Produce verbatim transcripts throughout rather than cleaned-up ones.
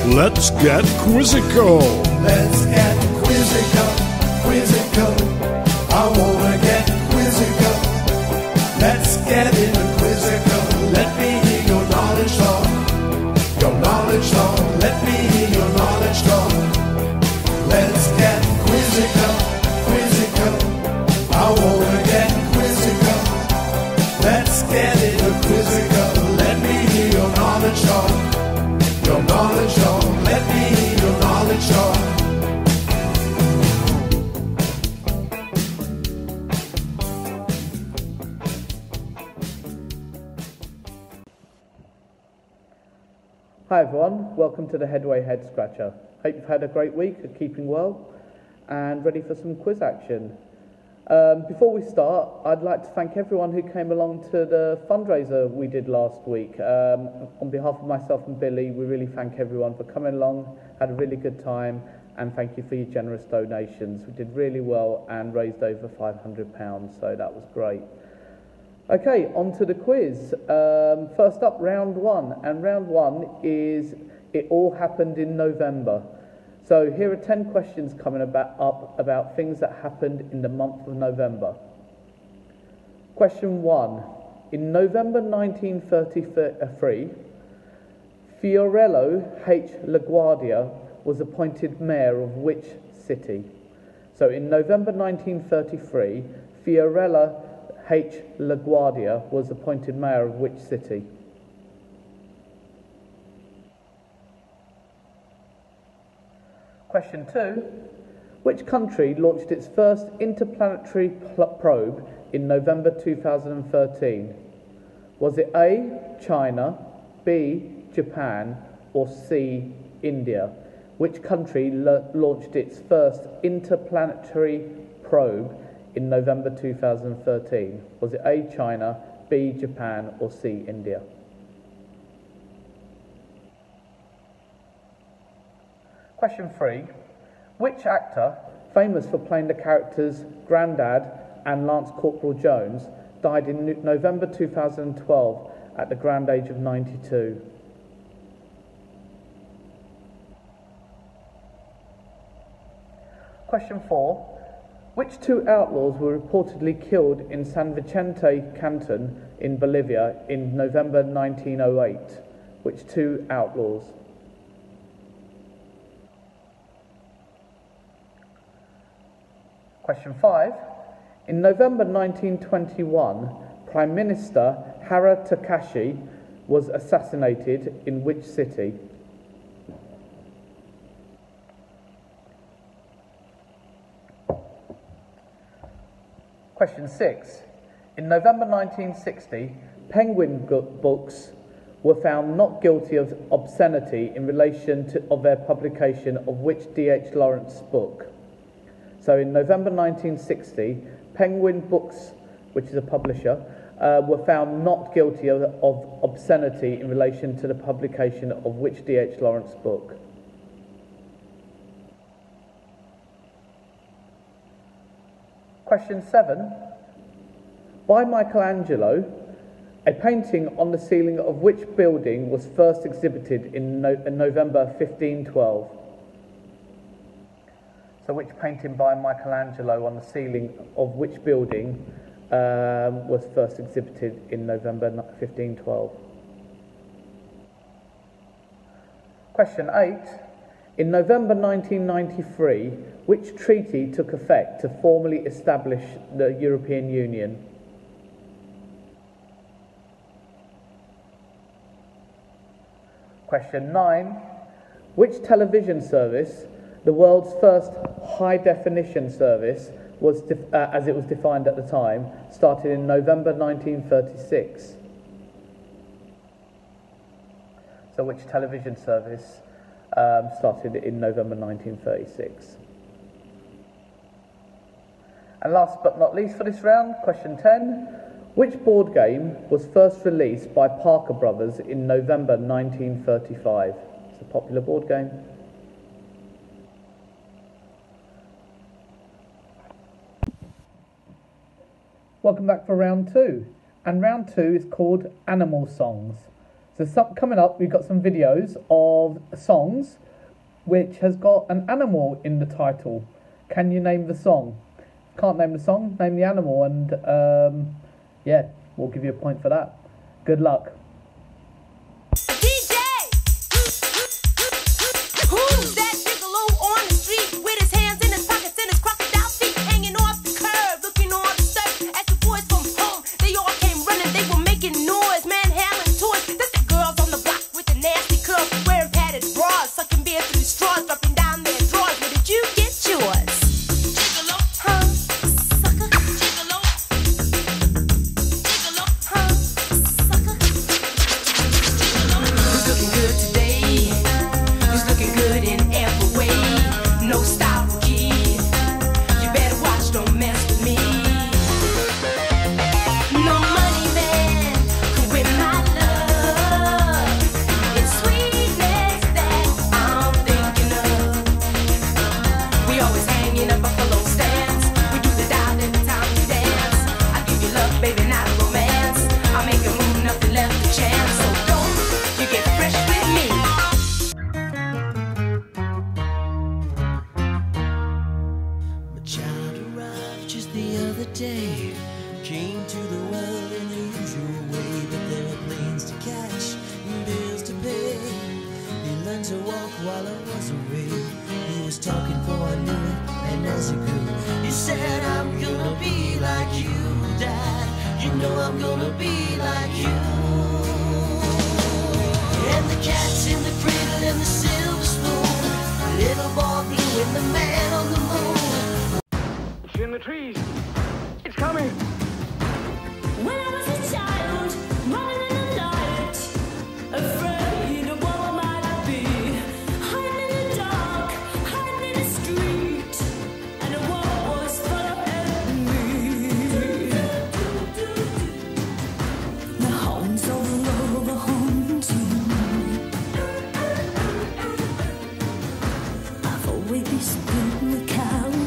Let's get quizzical. Let's get quizzical, quizzical. I wanna get quizzical. Let's get in a quizzical. Let me hear your knowledge talk. Your knowledge talk. Let me hear your knowledge talk. Let's get quizzical, quizzical. I wanna get quizzical. Let's get in a quizzical. Let me hear your knowledge talk. Your knowledge talk. Let me hear your knowledge talk. Hi everyone, welcome to the Headway Headscratcher. Hope you've had a great week of keeping well and ready for some quiz action. Um, before we start, I'd like to thank everyone who came along to the fundraiser we did last week. Um, on behalf of myself and Billy, we really thank everyone for coming along, had a really good time, and thank you for your generous donations. We did really well and raised over five hundred pounds, so that was great. Okay, on to the quiz. Um, first up, round one, and round one is It All Happened in November. So here are ten questions coming about, up about things that happened in the month of November. Question one. In November nineteen thirty-three, Fiorello H. LaGuardia was appointed mayor of which city? So in November nineteen thirty-three, Fiorello H. LaGuardia was appointed mayor of which city? Question two. Which country launched its first interplanetary probe in November two thousand thirteen? Was it A, China, B, Japan, or C, India? Which country launched its first interplanetary probe in November two thousand thirteen? Was it A, China, B, Japan, or C, India? Question three. Which actor, famous for playing the characters Grandad and Lance Corporal Jones, died in November two thousand twelve at the grand age of ninety-two? Question four. Which two outlaws were reportedly killed in San Vicente Canton in Bolivia in November nineteen oh eight? Which two outlaws? Question five. In November nineteen twenty-one, Prime Minister Hara Takashi was assassinated in which city? Question six. In November nineteen sixty, Penguin Books were found not guilty of obscenity in relation to of their publication of which D H Lawrence book? So in November nineteen sixty, Penguin Books, which is a publisher, uh, were found not guilty of, of obscenity in relation to the publication of which D H Lawrence book? Question seven. By Michelangelo, a painting on the ceiling of which building was first exhibited in, no in November fifteen twelve? So which painting by Michelangelo on the ceiling of which building um, was first exhibited in November fifteen twelve? Question eight. In November nineteen ninety-three, which treaty took effect to formally establish the European Union? Question nine. Which television service, the world's first high-definition service, was def uh, as it was defined at the time, started in November nineteen thirty-six? So which television service um, started in November nineteen thirty-six? And last but not least for this round, question ten. Which board game was first released by Parker Brothers in November nineteen thirty-five? It's a popular board game. Welcome back for round two. And round two is called Animal Songs. So some, coming up, we've got some videos of songs which has got an animal in the title. Can you name the song? Can't name the song, name the animal, and um, yeah, we'll give you a point for that. Good luck. Day came to the world in the usual way, but there were planes to catch and bills to pay. He learned to walk while I was away. He was talking before I knew it, and as he grew, he said, I'm gonna be like you, Dad. You know I'm gonna be like you. And the cat's in the cradle and the silver spoon, little boy blue and the man on the moon. It's in the trees. It's coming. When I was a child, running in the light, afraid of what I might be, hiding in the dark, hiding in the street, and the world was full of enemy. The hounds all over haunting. I've always been the coward.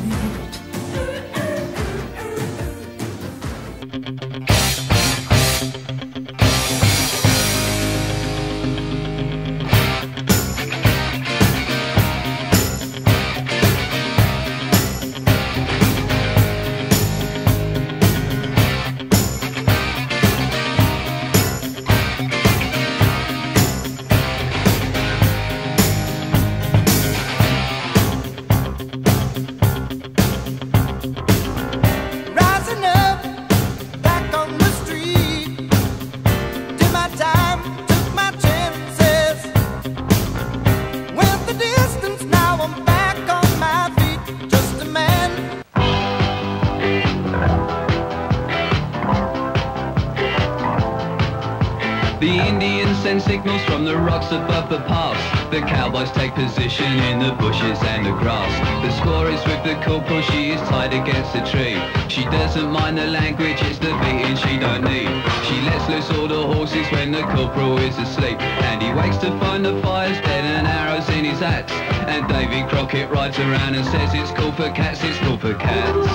The Indians send signals from the rocks above the pass. The cowboys take position in the bushes and the grass. The score is with the corporal, she is tied against a tree. She doesn't mind the language, it's the beating she don't need. She lets loose all the horses when the corporal is asleep. And he wakes to find the fire's dead and arrows in his hat. And Davy Crockett rides around and says it's cool for cats, it's cool for cats.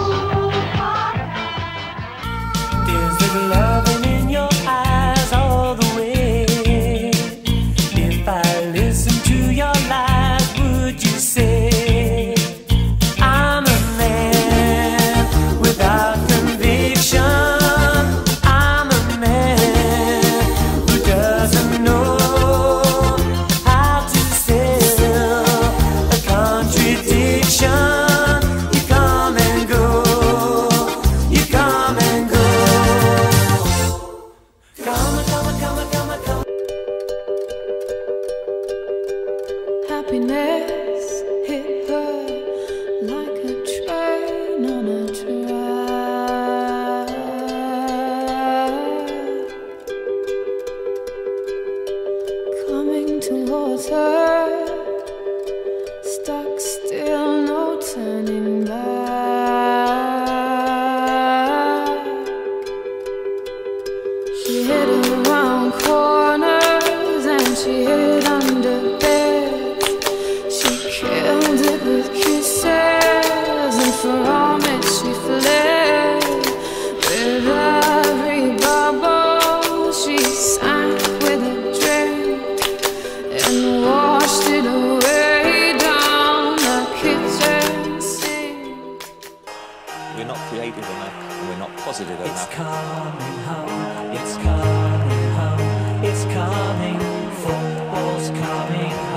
Is there loving in your eyes all the way? If I listen to your lies, would you say I'm a man without conviction? I'm a man who doesn't know how to sell a contradiction. You come and go, you come and go. Come, come, come, come, come. Happiness hit her like a train on a track, coming towards her, stuck still, no turning back. She hid around corners and she hid under beds. She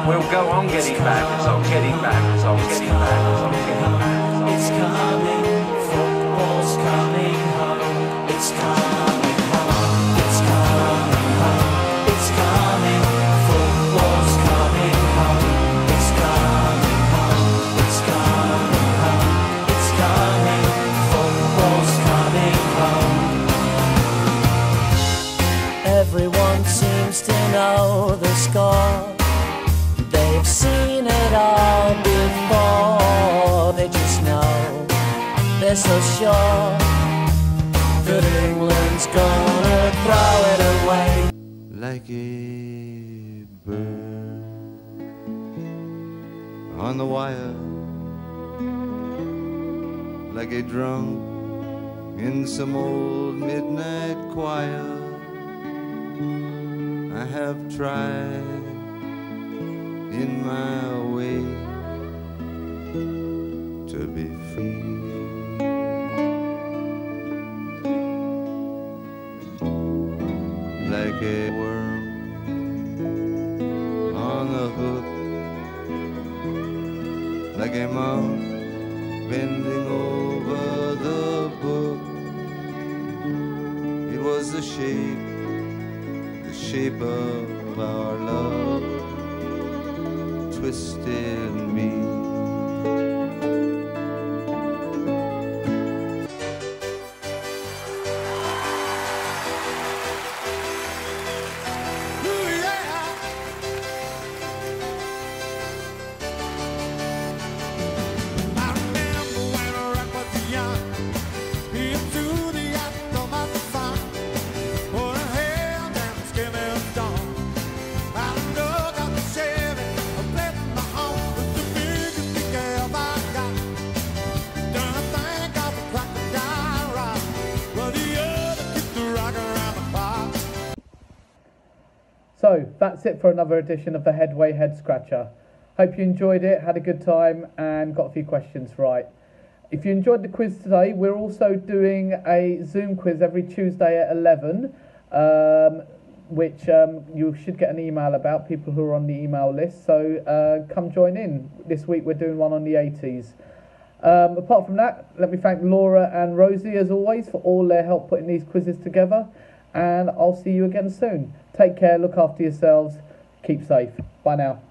We'll go on getting back, on getting back, on getting back, on getting back. It's coming, football's coming home. It's coming home. It's coming home. It's coming, football's coming home. It's coming home. It's coming home. It's coming, football's coming home. Everyone seems to know the score. They've seen it all before. They just know, they're so sure that England's gonna throw it away. Like a bird on the wire, like a drunk in some old midnight choir. I have tried in my way to be free. Like a worm on the hook, like a monk bending over the book. It was the shape, the shape of our love twisted me. So that's it for another edition of the Headway Headscratcher. Hope you enjoyed it, had a good time and got a few questions right. If you enjoyed the quiz today, we're also doing a Zoom quiz every Tuesday at eleven, um, which um, you should get an email about, people who are on the email list. So uh, come join in. This week we're doing one on the eighties. Um, apart from that, let me thank Laura and Rosie as always for all their help putting these quizzes together. And I'll see you again soon. Take care, look after yourselves, keep safe. Bye now.